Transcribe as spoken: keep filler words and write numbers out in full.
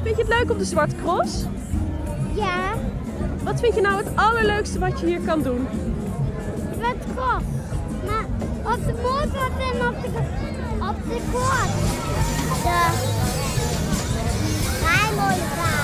Vind je het leuk op de Zwarte Cross? Ja, Wat vind je nou het allerleukste wat je hier kan doen? wat cross. Maar op de motor en op de, op de cross. De rijmolen.